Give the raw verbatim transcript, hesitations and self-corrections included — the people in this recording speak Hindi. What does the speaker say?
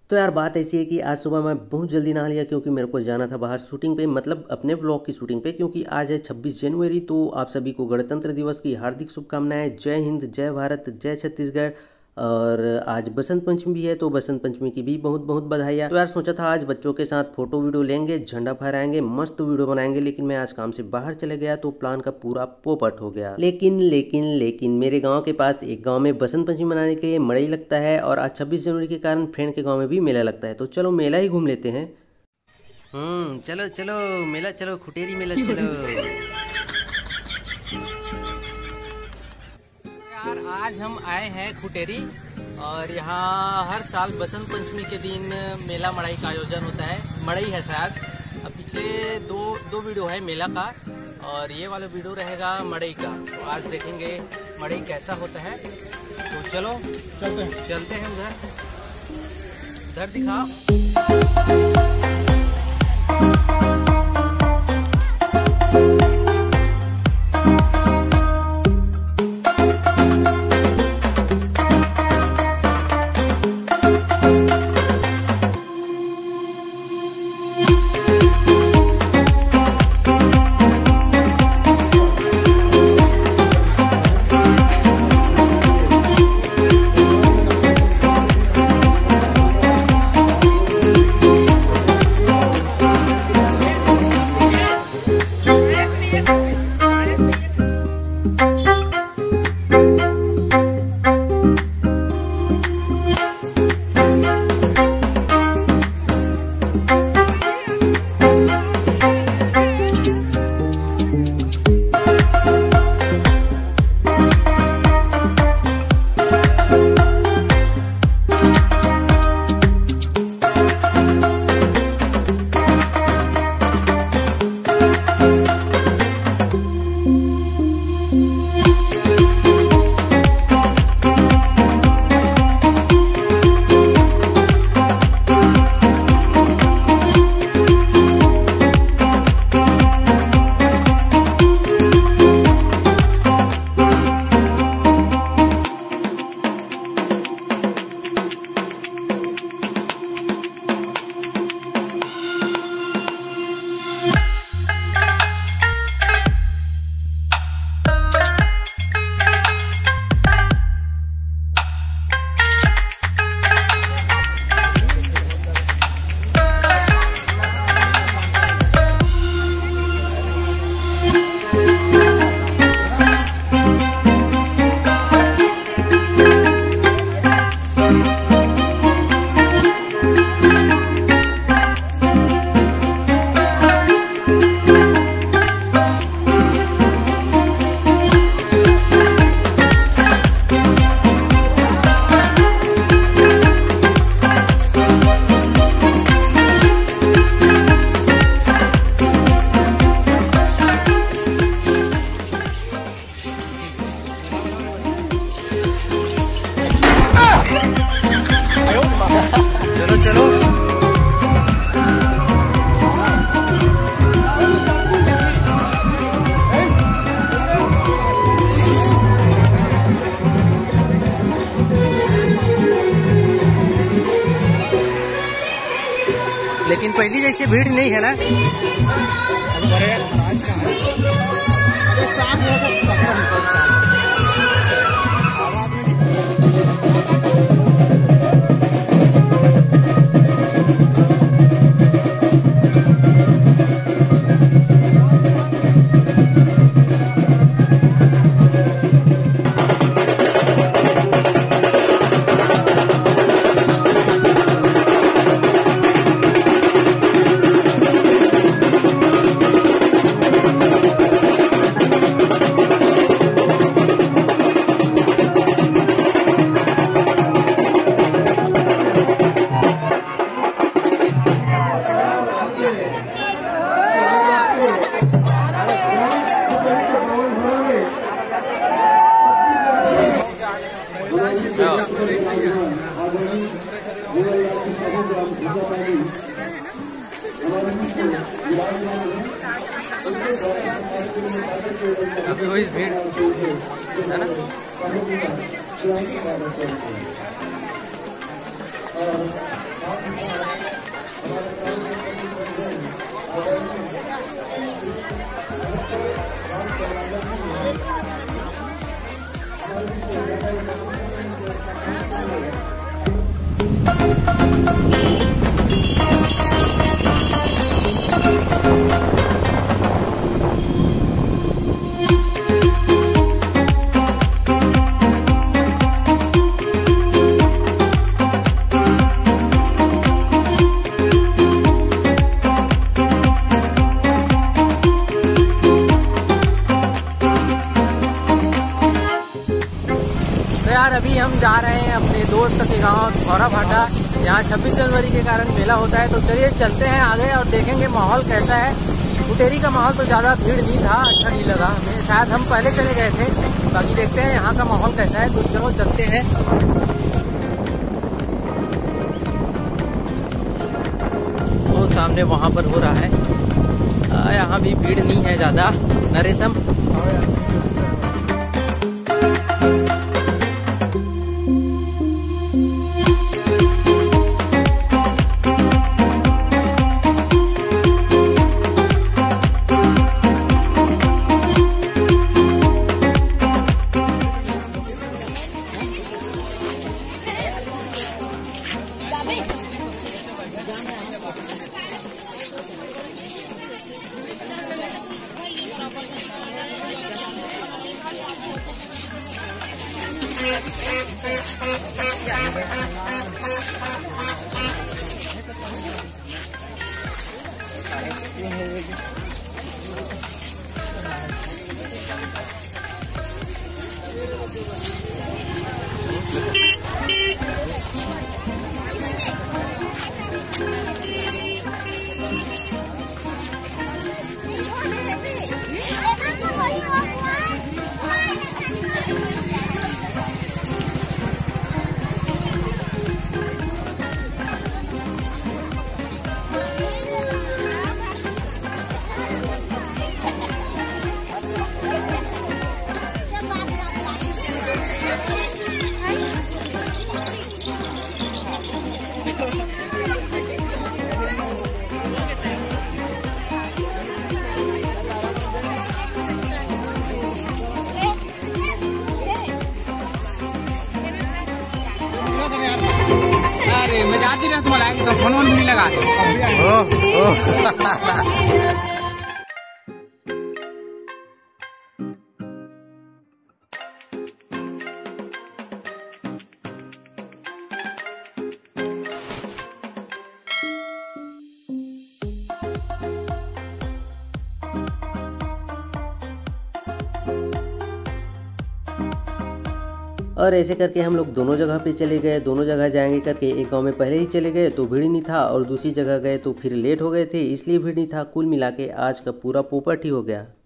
तो यार बात ऐसी है कि आज सुबह मैं बहुत जल्दी नहा लिया क्योंकि मेरे को जाना था बाहर शूटिंग पे, मतलब अपने ब्लॉग की शूटिंग पे, क्योंकि आज है छब्बीस जनवरी। तो आप सभी को गणतंत्र दिवस की हार्दिक शुभकामनाएं। जय हिंद, जय भारत, जय छत्तीसगढ़। और आज बसंत पंचमी भी है, तो बसंत पंचमी की भी बहुत बहुत बधाइयाँ। तो यार सोचा था आज बच्चों के साथ फोटो वीडियो लेंगे, झंडा फहराएंगे, मस्त वीडियो बनाएंगे, लेकिन मैं आज काम से बाहर चले गया तो प्लान का पूरा पोपट हो गया। लेकिन लेकिन लेकिन मेरे गांव के पास एक गांव में बसंत पंचमी मनाने के लिए मड़ई लगता है, और आज छब्बीस जनवरी के कारण फ्रेंड के गाँव में भी मेला लगता है। तो चलो मेला ही घूम लेते हैं। हम्म चलो चलो मेला चलो, खुटेरी मेला चलो। यार आज हम आए हैं खुटेरी, और यहाँ हर साल बसंत पंचमी के दिन मेला मड़ई का आयोजन होता है। मड़ई है शायद। अब पिछले दो दो वीडियो है मेला का, और ये वाला वीडियो रहेगा मड़ई का। तो आज देखेंगे मड़ई कैसा होता है। तो चलो चलते हैं चलते हैं उधर उधर दिखाओ। चलो चलो लेकिन पहली जैसे भीड़ नहीं है ना। अभी वही भीड़ है ना। हम जा रहे हैं अपने दोस्त के गांव धौरा भाटा। यहाँ छब्बीस जनवरी के कारण मेला होता है, तो चलिए चलते हैं आगे और देखेंगे माहौल कैसा है। कुटेरी का माहौल तो ज़्यादा भीड़ नहीं था, अच्छा नहीं लगा हमें, शायद हम पहले चले गए थे। बाकी देखते हैं यहाँ का माहौल कैसा है, तो चलो चलते हैं। वो सामने वहाँ पर हो रहा है, यहाँ भी भीड़ नहीं है ज़्यादा। नरेशम अरे मैं जाती रहा तुम्हारा तो फोन भी नहीं लगा। और ऐसे करके हम लोग दोनों जगह पे चले गए। दोनों जगह जाएंगे करके एक गांव में पहले ही चले गए तो भीड़ नहीं था, और दूसरी जगह गए तो फिर लेट हो गए थे इसलिए भीड़ नहीं था। कुल मिला के आज का पूरा पोपट ही हो गया।